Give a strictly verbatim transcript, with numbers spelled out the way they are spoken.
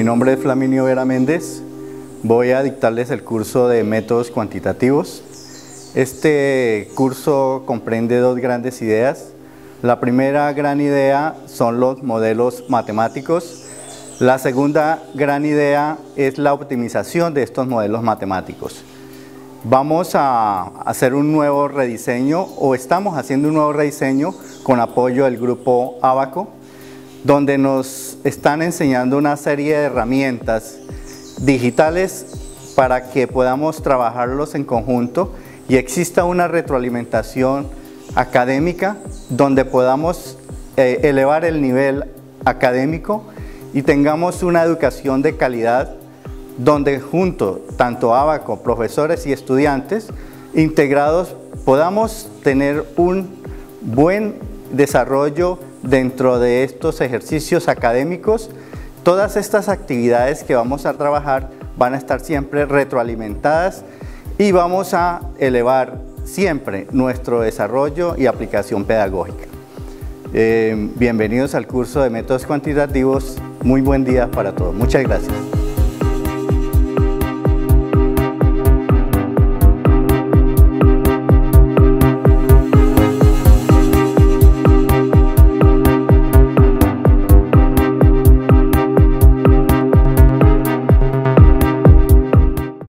Mi nombre es Flaminio Vera Méndez. Voy a dictarles el curso de métodos cuantitativos. Este curso comprende dos grandes ideas. La primera gran idea son los modelos matemáticos. La segunda gran idea es la optimización de estos modelos matemáticos. Vamos a hacer un nuevo rediseño, o estamos haciendo un nuevo rediseño con apoyo del grupo Abaco, donde nos están enseñando una serie de herramientas digitales para que podamos trabajarlos en conjunto y exista una retroalimentación académica donde podamos eh, elevar el nivel académico y tengamos una educación de calidad donde junto, tanto Abaco, profesores y estudiantes integrados, podamos tener un buen desarrollo dentro de estos ejercicios académicos. Todas estas actividades que vamos a trabajar van a estar siempre retroalimentadas y vamos a elevar siempre nuestro desarrollo y aplicación pedagógica. Eh, bienvenidos al curso de métodos cuantitativos. Muy buen día para todos. Muchas gracias.